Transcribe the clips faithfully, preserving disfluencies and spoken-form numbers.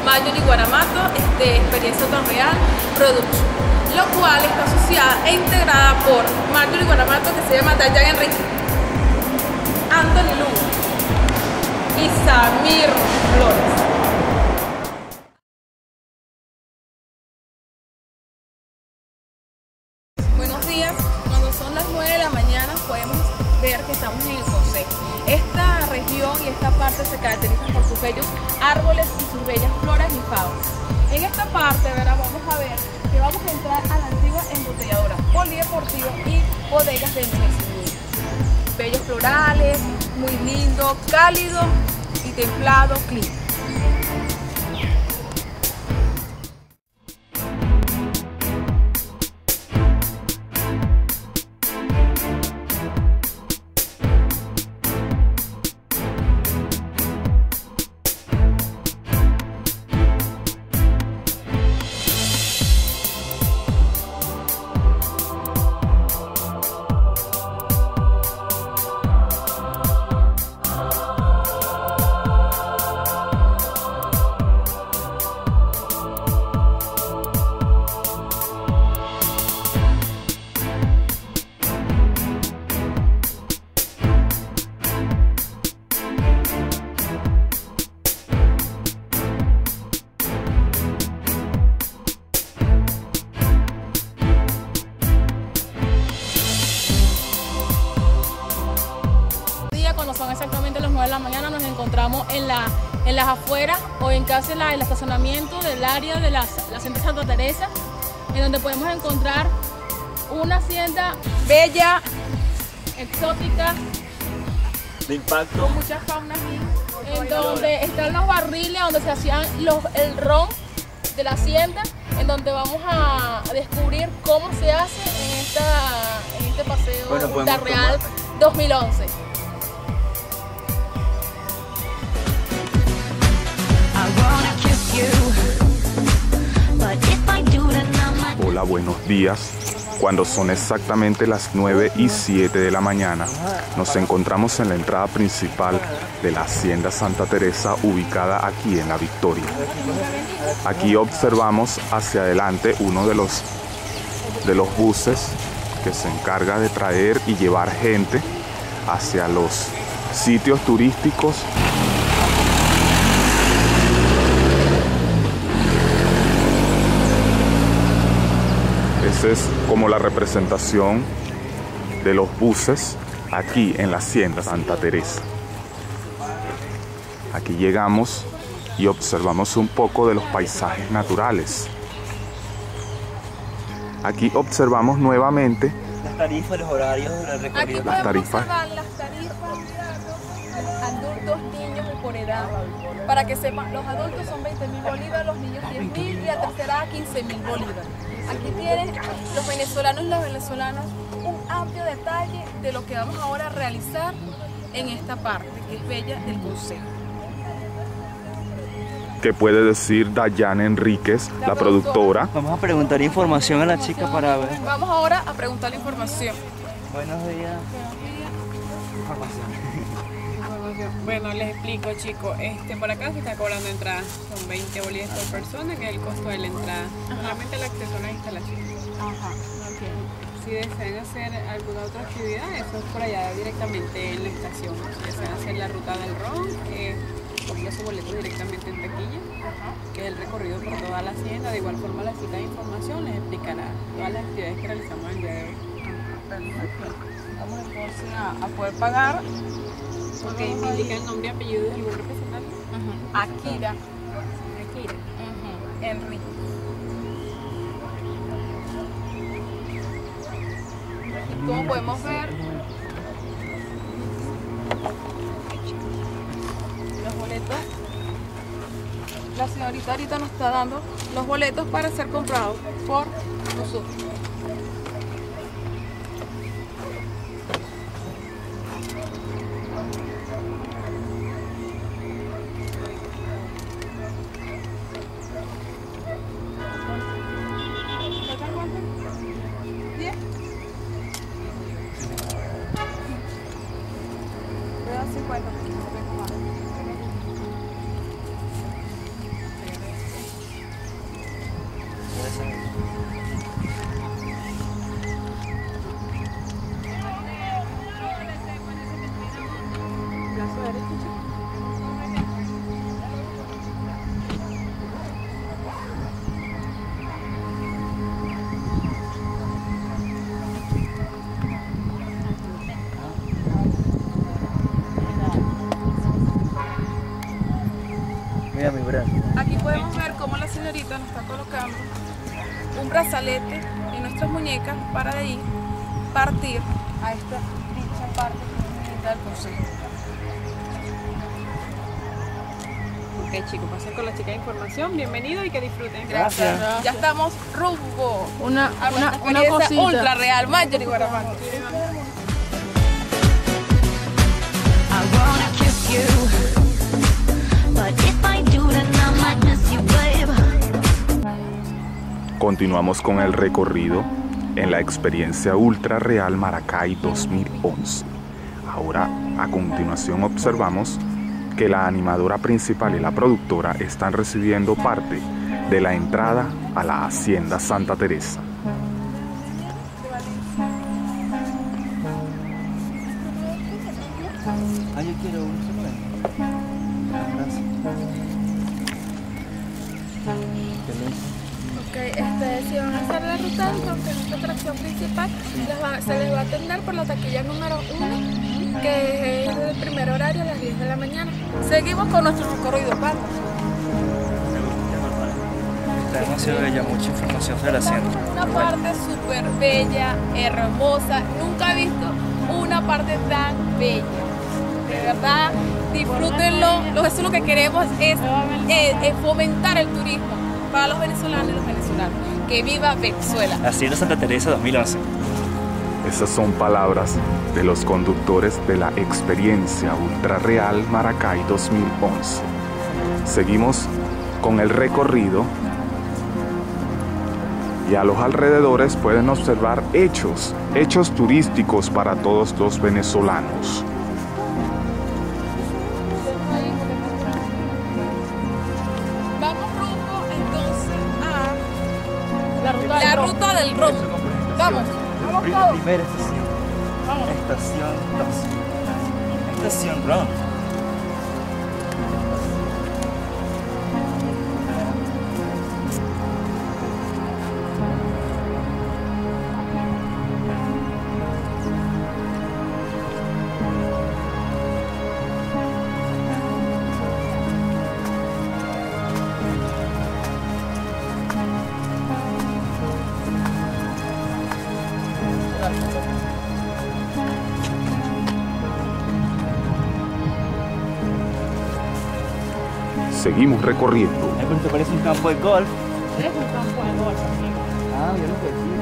Marjorie Guaramato, este, Experiencia Tan Real Production, lo cual está asociada e integrada por Marjorie Guaramato, que se llama Dayan Enrique, Anthony Lugo y Samir Flores. Buenos días, cuando son las nueve de la mañana podemos ver que estamos en el Consejo. Esta región y esta parte se caracterizan por sus bellos árboles y sus bellas floras y faunas. En esta parte, ¿verdad? Vamos a ver que vamos a entrar a la antigua embotelladora, polideportivo y bodegas de envejecimiento. Bellos florales, muy lindo, cálido y templado clima. Cuando son exactamente las nueve de la mañana nos encontramos en, la, en las afueras o en casi la, el estacionamiento del área de la, la hacienda Santa Teresa, en donde podemos encontrar una hacienda bella, exótica, de impacto, con muchas faunas, en donde están los barriles donde se hacían los, el ron de la hacienda, en donde vamos a descubrir cómo se hace en, esta, en este paseo bueno, Punta Real dos mil once. Hola, buenos días. Cuando son exactamente las nueve y siete de la mañana, nos encontramos en la entrada principal de la Hacienda Santa Teresa, ubicada aquí en La Victoria. Aquí observamos hacia adelante uno de los, de los buses que se encarga de traer y llevar gente hacia los sitios turísticos. Esa es como la representación de los buses aquí en la Hacienda Santa Teresa. Aquí llegamos y observamos un poco de los paisajes naturales. Aquí observamos nuevamente las tarifas, los horarios de recorrido. Aquí las podemos tarifas. observar las tarifas, adultos, niños y por edad. Para que sepan, los adultos son veinte mil bolívares, los niños diez mil y la tercera edad quince mil bolívares. Aquí tienen los venezolanos y las venezolanas un amplio detalle de lo que vamos ahora a realizar en esta parte, que es bella del Consejo. ¿Qué puede decir Dayan Enríquez, la, la productora? Vamos a preguntar información a la chica para ver. Vamos ahora a preguntar la información. Buenos días. Información. Bueno, les explico, chicos. Este, por acá se está cobrando entrada. Son veinte bolívares por persona, que es el costo de la entrada. Solamente el acceso a la instalación. Ajá. Okay. Si desean hacer alguna otra actividad, eso es por allá directamente en la estación. Si desean hacer la ruta del ron, eh, compra su boleto directamente en taquilla, Ajá. que es el recorrido por toda la hacienda. De igual forma, la cita de información les explicará todas las actividades que realizamos el día de hoy. Perfecto. Vamos entonces a, a poder pagar. Ok, me indica el nombre y apellido de algún representante. Uh-huh. Akira. Akira. Uh-huh. Enrique. Y como podemos ver, los boletos, la señorita ahorita nos está dando los boletos para ser comprados por nosotros. cincuenta. Mira mi brazo. Aquí podemos ver cómo la señorita nos está colocando un brazalete en nuestras muñecas para de ahí partir a esta dicha parte del consejo. Ok, chicos, pasen con la chica de información. Bienvenido y que disfruten. Gracias. Gracias. Ya estamos rumbo Una, a una, nuestra una experiencia cosita. ultra real. Marjorie Guaramano. I wanna kiss you, but if I do, then I might miss you, babe. Continuamos con el recorrido en la experiencia Ultra Real Maracay dos mil once. Ahora, a continuación, observamos que la animadora principal y la productora están recibiendo parte de la entrada a la Hacienda Santa Teresa. Ah, yo quiero uno, ¿se puede? Gracias. Qué lindo. Ok, este, si van a hacer la ruta del Conque, nuestra atracción principal, les va- se les va a atender por la taquilla número uno, que es el primer horario a las diez de la mañana. Seguimos con nuestro recorrido, ¿vale? Está demasiado bella, mucha información sobre la hacienda. Una parte súper bella, hermosa. Nunca he visto una parte tan bella. De verdad, disfrútenlo. Lo- Eso es lo que queremos, es, es- es fomentar el turismo para los venezolanos y los venezolanos. Que viva Venezuela. Hacienda Santa Teresa dos mil once. Esas son palabras de los conductores de la experiencia Ultra Real Maracay dos mil once. Seguimos con el recorrido y a los alrededores pueden observar hechos, hechos turísticos para todos los venezolanos. Vamos rumbo entonces a La ruta la del ron. ruta del ron. Vamos, vamos Pri- todos. Primera estación. Estación dos. Estación Ron. Seguimos recorriendo. Ay, pero te parece un campo de golf. Es un campo de golf, amigo. Ah, yo lo que decía.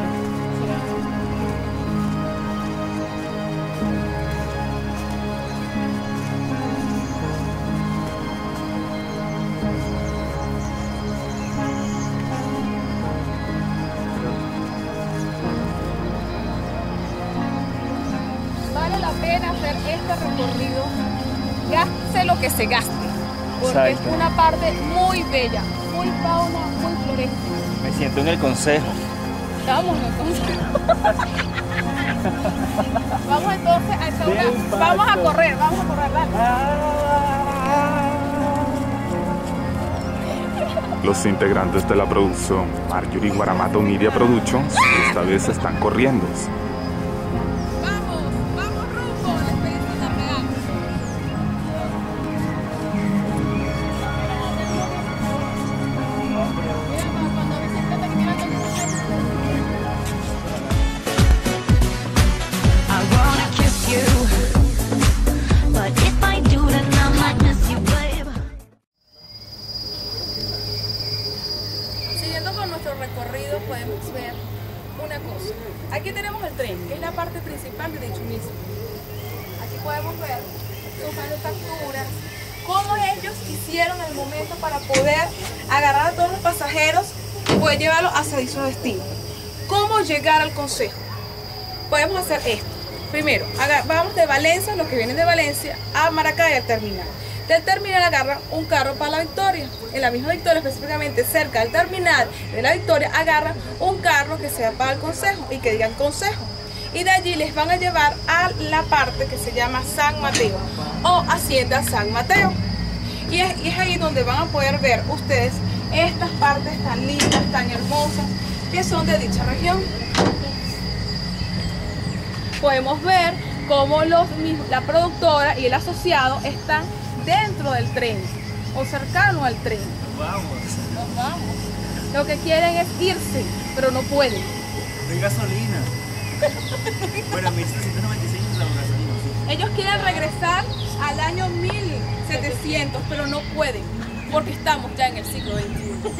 Vale la pena hacer este recorrido, gaste lo que se gaste, porque Exacto. es una parte muy bella, muy fauna, muy florescente. Me siento en el consejo. Vamos entonces. Vamos entonces a esta hora. Del Vamos a pacto. correr, vamos a correr, dale. Los integrantes de la producción Marjorie Guaramato Media Productions esta vez están corriendo. Vamos, vamos rumbo a la experiencia real. Mira, cuando Vicente termina de I wanna kiss you, but if I do, then I might miss you, babe. Siguiendo con nuestro recorrido podemos ver una cosa. Aquí tenemos el tren, que es la parte principal de dicho mismo. Aquí podemos ver sus manufacturas, cómo ellos hicieron el momento para poder agarrar a todos los pasajeros y poder llevarlos hacia dicho destino. ¿Cómo llegar al consejo? Podemos hacer esto. Primero, aga- vamos de Valencia, los que vienen de Valencia, a Maracay al terminal. Del terminal agarran un carro para la Victoria. En la misma Victoria, específicamente cerca del terminal de la Victoria, agarran un carro que sea para el consejo y que digan consejo. Y de allí les van a llevar a la parte que se llama San Mateo o Hacienda San Mateo. Y es, y es ahí donde van a poder ver ustedes estas partes tan lindas, tan hermosas, que son de dicha región. Podemos ver cómo los, mis- la productora y el asociado están dentro del tren. o cercano al tren. Vamos. Nos vamos. Lo que quieren es irse, pero no pueden. No hay gasolina. Bueno, mil setecientos noventa y seis la gasolina, sí. Ellos quieren regresar al año mil setecientos, pero no pueden, porque estamos ya en el siglo veintiuno.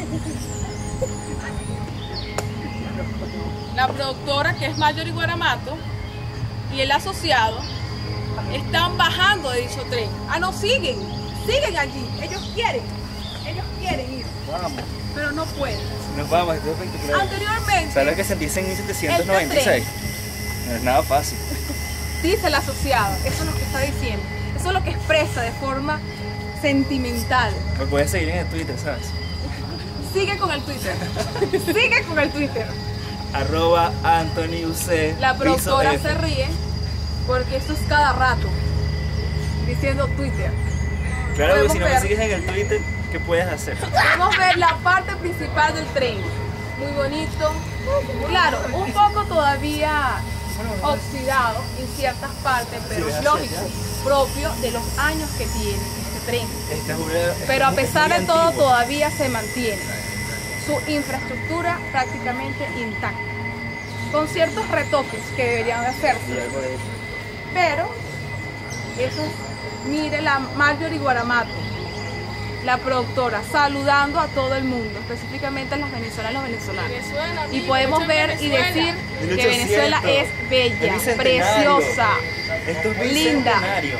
La productora, que es Marjorie Guaramato, y el asociado están bajando de dicho tren. Ah, no, siguen, siguen allí. Ellos quieren, ellos quieren ir, Vamos. pero no pueden. Nos vamos, esto es espectacular. Anteriormente, ¿Sabes lo que se dice en mil setecientos noventa y seis? No es nada fácil. dice el asociado, eso es lo que está diciendo, eso es lo que expresa de forma sentimental. Me puedes seguir en el Twitter, ¿sabes? Sigue con el Twitter, sigue con el Twitter. Arroba Anthony U C. La productora piso se F. ríe porque esto es cada rato diciendo Twitter. Claro, que Podemos si no me ver- sigues en el Twitter, ¿qué puedes hacer? Podemos ver la parte principal del tren, muy bonito, claro, un poco todavía oxidado en ciertas partes, pero es lógico, propio de los años que tiene este tren. Esta es una- Pero a es muy pesar de todo antiguo. todavía se mantiene su infraestructura prácticamente intacta, con ciertos retoques que deberían de hacerse. Pero eso, mire la Marjorie Guaramato, la productora, saludando a todo el mundo, específicamente a las venezolanas y los venezolanos. Venezuela, Y amigo, podemos mucha ver y Venezuela. decir mil que Venezuela ochocientos. es bella, Es bicentenario. preciosa, Esto es linda. bicentenario.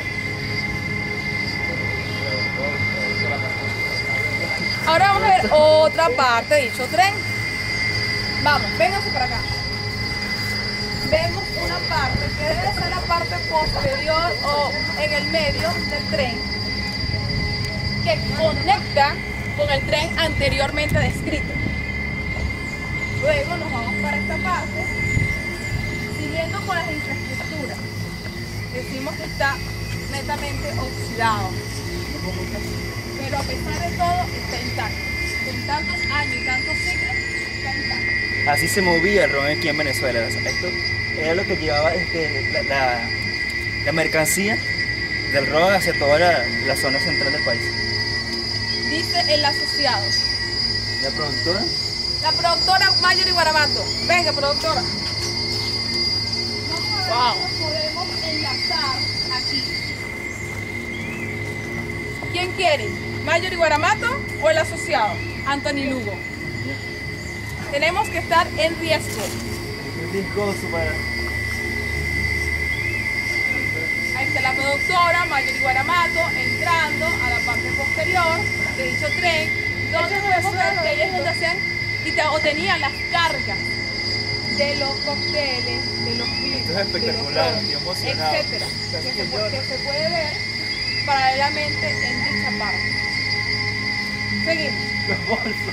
Ahora vamos a ver otra parte de dicho tren. Vamos, vénganse para acá. Vemos una parte que debe ser la parte posterior o en el medio del tren, que conecta con el tren anteriormente descrito. Luego nos vamos para esta parte, siguiendo con las infraestructuras. Decimos que está netamente oxidado, pero a pesar de todo está intacto. Con tantos años y tantos siglos, está intacto. Así se movía el ron aquí en Venezuela. O sea, esto era lo que llevaba este, la, la- la mercancía del ron hacia toda la, la zona central del país. Dice el asociado. La productora. La productora Marjorie Guaramato. Venga, productora. Wow. Podemos enlazar aquí. ¿Quién quiere? ¿Marjorie Guaramato o el asociado? Anthony Lugo. Tenemos que estar en riesgo. Es riesgoso para. Ahí está la productora Marjorie Guaramato entrando a la parte posterior de dicho tren, donde podemos ver que ahí es donde hacían y te- o tenían las cargas de los cócteles, de los vinos, Esto es espectacular, estoy emocionado. etcétera, Casi que que se, pu- lloro. que se puede ver paralelamente en dicha parte. Seguimos. Los bolsos.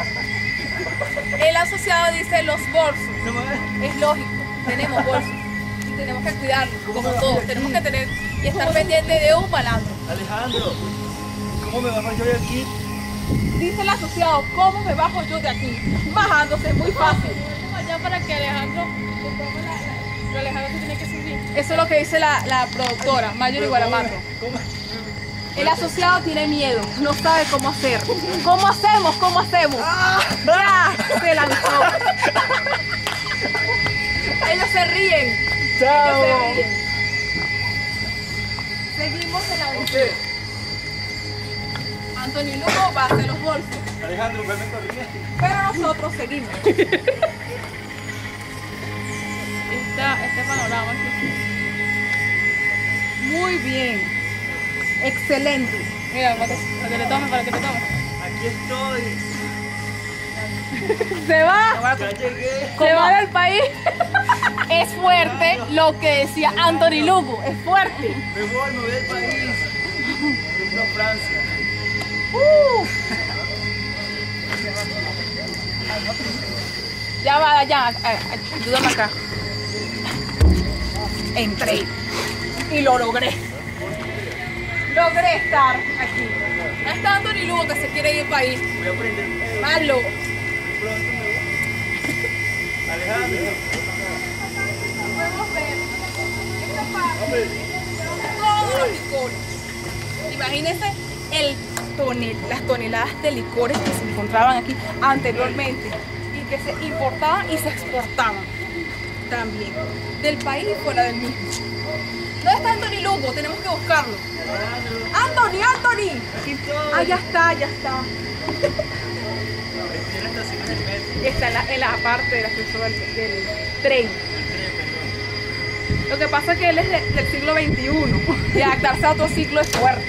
El asociado dice los bolsos. No me- Es lógico, tenemos bolsos y tenemos que cuidarlos, como todos. Tenemos que tener y estar pendientes de un malandro. Alejandro, ¿cómo me bajo yo de aquí? Dice el asociado, ¿cómo me bajo yo de aquí? Bajándose, es muy fácil. Allá para que Alejandro le tome la, la- pero Alejandro se tiene que subir. Eso es lo que dice la, la productora, Marjorie Guaramato. ¿Cómo? El asociado tiene miedo, no sabe cómo hacer. ¿Cómo hacemos? ¿Cómo hacemos? ¡Ya! Se lanzó. Ellos se ríen. Ellos ¡Chao! se ríen. Seguimos en la aventura. Anthony Lugo va a hacer los bolsos, Alejandro, me corriendo. pero nosotros seguimos. Esta, este panorama aquí. Muy bien. Excelente. Mira, para que, para que le tome, para que te tome. Aquí estoy. Se va. Ya llegué. Se va del país. Es fuerte lo que decía Anthony Lugo. Es fuerte. Me voy, me voy del país. Rumbo a Francia. Uh. Ya va, ya. a- a- Ayúdame acá. Entré. Y lo logré. Logré estar aquí. Ahí está Anthony Lugo que se quiere ir al país. Voy a prender el Malo. pronto me voy. Alejandro. Podemos ver esta parte. Todos los licores. Imagínense el tonel- las toneladas de licores que se encontraban aquí anteriormente y que se importaban y se exportaban también del país y fuera del mismo. ¿Dónde está Anthony Lugo? Tenemos que buscarlo. Anthony, Anthony. Ah, ya está, ya está. Está en la, en la parte del ascensor del, del tren. Lo que pasa es que él es de, del siglo veintiuno y adaptarse a otro ciclo es fuerte.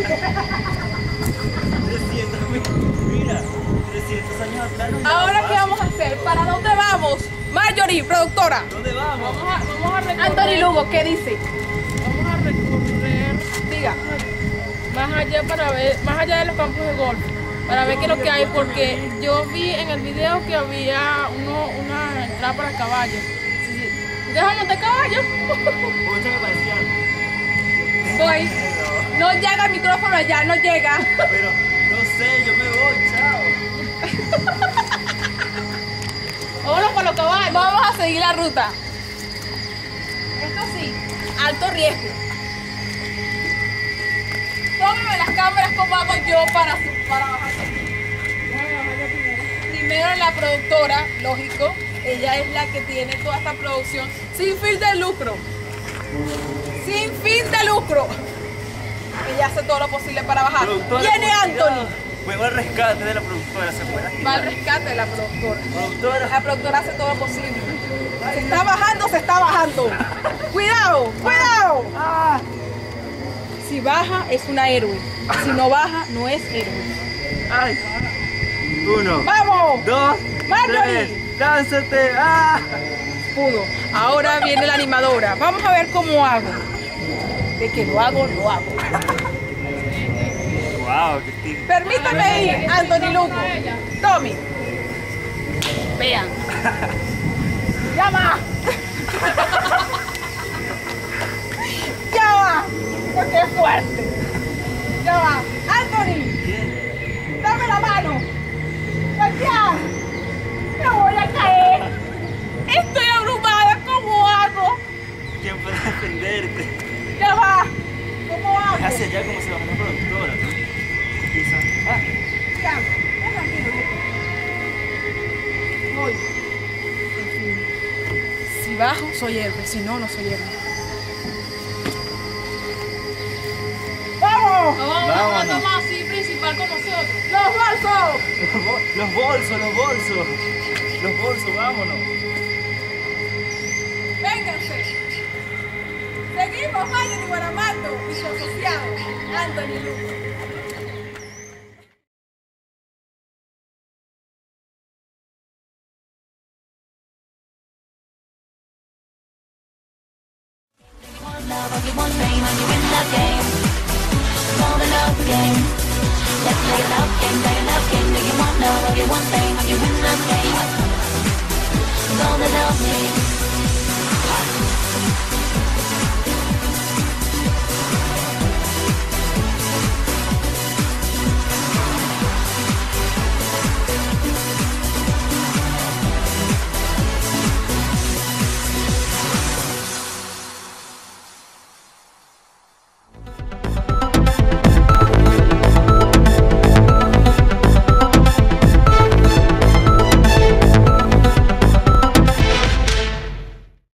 trescientos, mira, trescientos años atrás. No. Ahora, ¿qué vamos a hacer? ¿Para dónde vamos? Marjorie, productora. ¿Dónde vamos? Vamos a, vamos a recorrer, Anthony Lugo, ¿qué dice? vamos a recorrer Diga. más allá para ver, más allá de los campos de golf, para ver qué es lo que hay, porque yo vi en el video que había uno, una entrada para caballos. Sí, sí. ¿Deja montar caballo? Poncho me parecía algo. Voy. No llega el micrófono allá, no llega. Pero no sé, yo me voy, chao. Vámonos para los caballos. Vamos a seguir la ruta. Esto sí, alto riesgo. Tómame las cámaras como hago yo para, para bajar. Primero la productora, lógico, ella es la que tiene toda esta producción sin fin de lucro. Sin fin de lucro. Ella hace todo lo posible para bajar. Productora, Viene cuidado. Anthony. Juego al rescate de la productora, se puede Va al rescate de la productora. Productora. La productora hace todo lo posible. Se está bajando, se está bajando. Cuidado, cuidado. Si baja, es una héroe. Si no baja, no es héroe. Ay. Uno, ¡Vamos! dos, Marjorie. tres, lánzate. ¡Ah! Pudo. Ahora viene la animadora. Vamos a ver cómo hago. De que lo hago, lo hago. Wow, qué tipo. Permítame ir, Anthony Lugo. Tommy. Vean. Ya va. Ya va. Porque es fuerte. Ya va. Anthony. Dame la mano. Voltea. Me voy a caer. Estoy abrumada. ¿Cómo hago? ¿Quién puede defenderte? Ya va. ¿Cómo hago? Es hacia allá como se baja una productora. Empieza. Ah. Ya, ya tranquilo. Voy. Si bajo, soy héroe. Si no, no soy héroe. ¡Vamos! Vamos a Vámonos. una toma así principal con nosotros. ¡Los bolsos! Los, bo- los bolsos, los bolsos. Los bolsos, vámonos. ¡Vénganse! Seguimos, Marjorie Guaramato y su asociado, Anthony Lugo. Love, you want fame, and you win that game. More than love game. Let's play a love game, play a love game. Do you want love, you want fame, and you win that game.